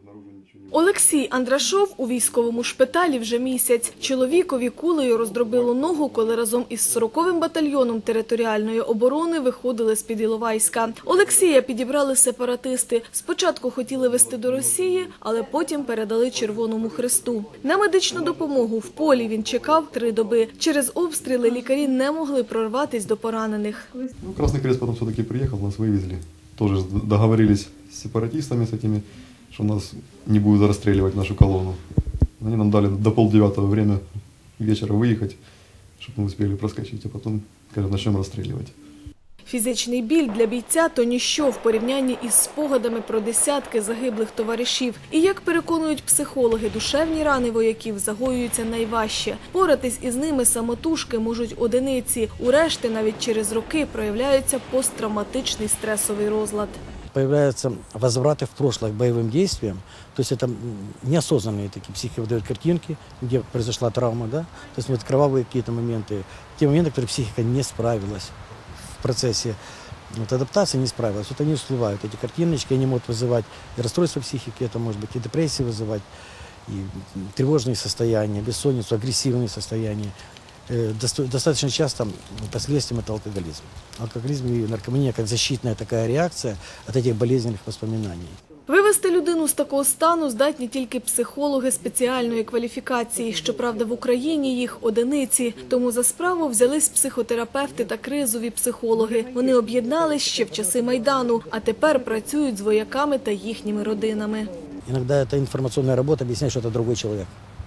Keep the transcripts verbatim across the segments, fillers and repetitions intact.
Олексій Андрашов у військовому шпиталі вже місяць. Чоловікові кулею роздробило ногу, коли разом із сороковим батальйоном територіальної оборони виходили з-під Іловайська. Олексія підібрали сепаратисти. Спочатку хотіли везти до Росії, але потім передали Червоному Хресту. На медичну допомогу в полі він чекав три доби. Через обстріли лікарі не могли прорватись до поранених. Ну, Красный Крест потом все-таки приехал, нас вывезли. Тоже договорились с сепаратистами, с этими, что нас не будут расстреливать нашу колонну. Они нам дали до полдевятого время вечера выехать, чтобы мы успели проскочить, а потом, скажем, начнем расстреливать. Фізичний біль для бійця – то ніщо в порівнянні із спогадами про десятки загиблих товаришів. І, як переконують психологи, душевні рани вояків загоюються найважче. Поратись із ними самотужки можуть одиниці. У решти навіть через роки проявляється посттравматичний стресовий розлад. Появляются возвраты в прошлое к боевым действиям, то есть это неосознанные такие, психика выдает картинки, где произошла травма, да, то есть вот кровавые какие-то моменты, те моменты, которые психика не справилась в процессе вот, адаптации, не справилась, вот они всплывают, эти картиночки, они могут вызывать и расстройство психики, это может быть и депрессии вызывать, и тревожные состояния, бессонницу, агрессивные состояния. Достаточно часто последствием это алкоголизм. Алкоголизм и наркомания как защитная такая реакция от этих болезненных воспоминаний. Вивести людину з такого стану здатні тільки психологи спеціальної кваліфікації. Щоправда, в Україні їх одиниці. Тому за справу взялись психотерапевти та кризові психологи. Вони об'єднались ще в часи Майдану, а тепер працюють з вояками та їхніми родинами. Іноді ця інформаційна робота об'ясняє, що це інший чоловік.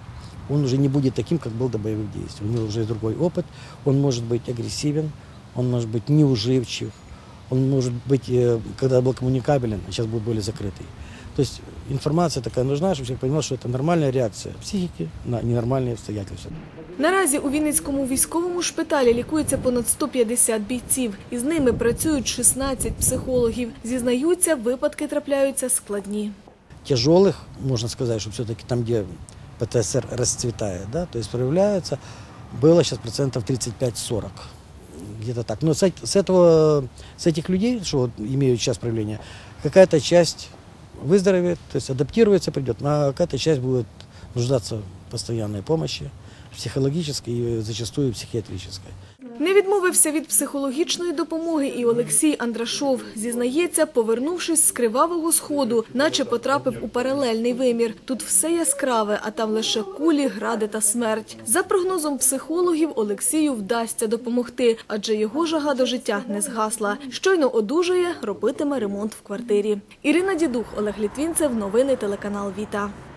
Он уже не будет таким, как был до боевых действий. У него уже другой опыт, он может быть агрессивен, он может быть неуживчив, он может быть, когда был коммуникабелен, а сейчас будет более закрытый. То есть информация такая нужна, чтобы человек понимал, что это нормальная реакция психики на ненормальные обстоятельства. Наразі у Вінницькому військовому шпиталі лікується понад сто п'ятдесят бійців. Із ними працюють шістнадцять психологів. Зізнаються, випадки трапляються складні. Тяжелых, можно сказать, что все-таки там, где ПТСР расцветает, да, то есть проявляется, было сейчас процентов тридцать пять сорок, где-то так. Но с, с, этого, с этих людей, что вот имеют сейчас проявление, какая-то часть выздоровеет, то есть адаптируется, придет, а какая-то часть будет нуждаться в постоянной помощи, психологической и зачастую психіатричної. Не відмовився від психологічної допомоги і Олексій Андрашов. Зізнається, повернувшись з Кривавого Сходу, наче потрапив у паралельний вимір. Тут все яскраве, а там лише кулі, гради та смерть. За прогнозом психологів, Олексію вдасться допомогти, адже його жага до життя не згасла. Щойно одужає, робитиме ремонт в квартирі. Ірина Дідух, Олег Літвінцев, новини телеканал Віта.